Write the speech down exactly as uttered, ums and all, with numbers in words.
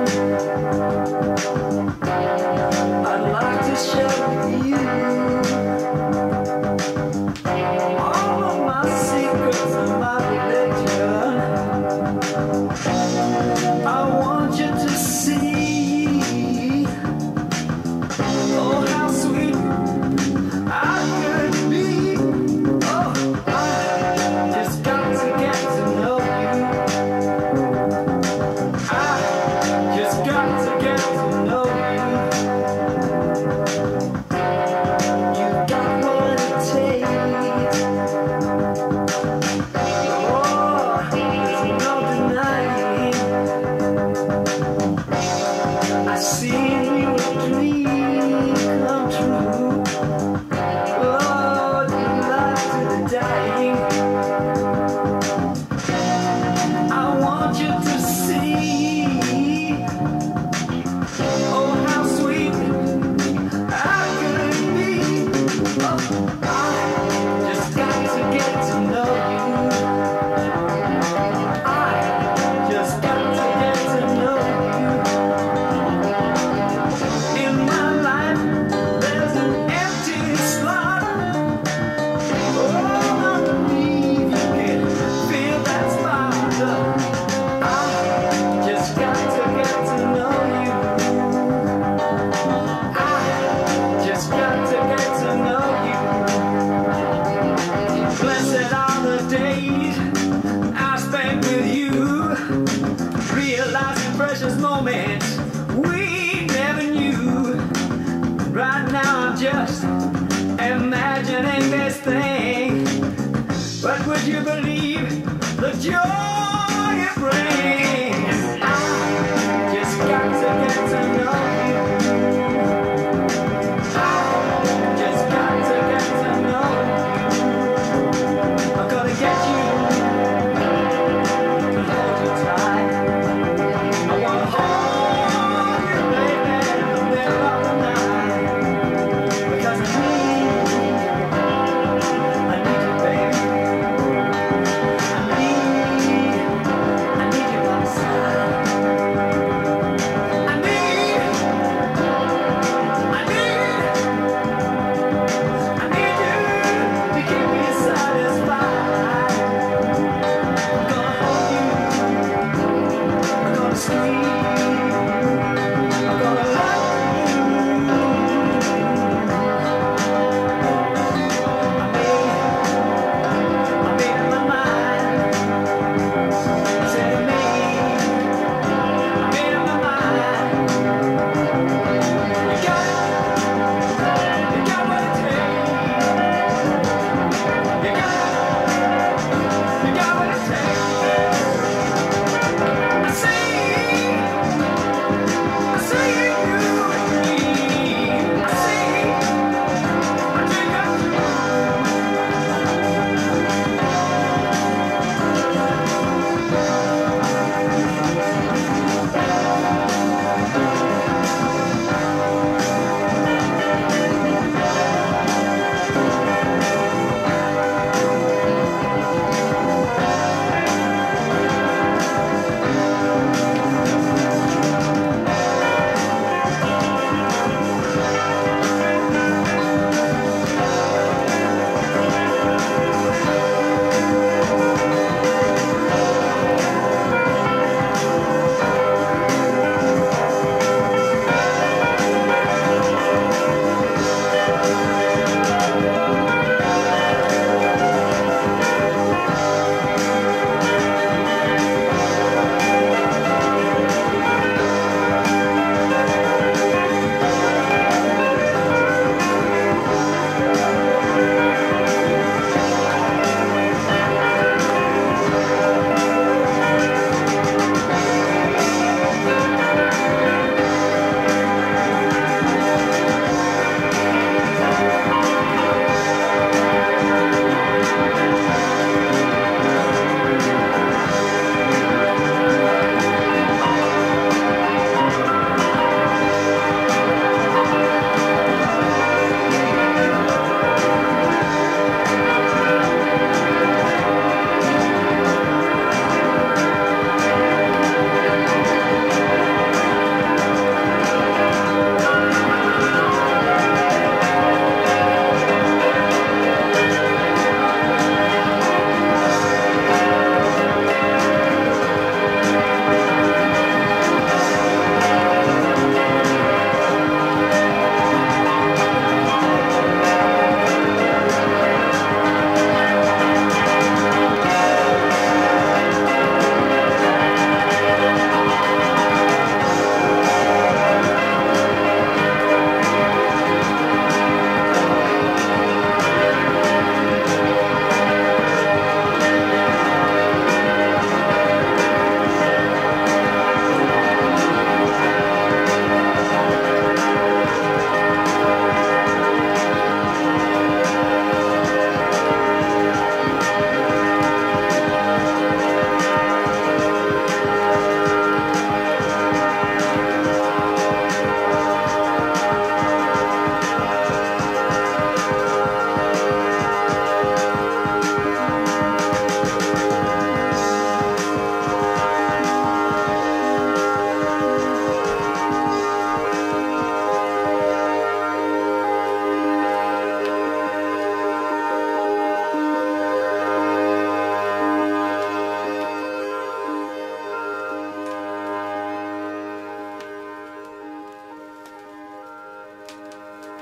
I'd like to share with you all of my secrets and my religion. I want you to see, oh, how sweet I could be. Oh, I just got to get to know you. I just got to get to know you. You got what it takes. Oh, there's no denying. I see in you a dream come true. Oh, the life to the dying. I want you to see, oh, how sweet I could be. Oh, I just got to get to know you. I just got to get to know you. In my life, there's an empty slot. Oh, I believe you can feel that spot. I just got to get to know you. I just got to get to know you. Blessed are the days I spent with you, realizing precious moments we never knew. Right now I'm just imagining this thing, but would you believe the joy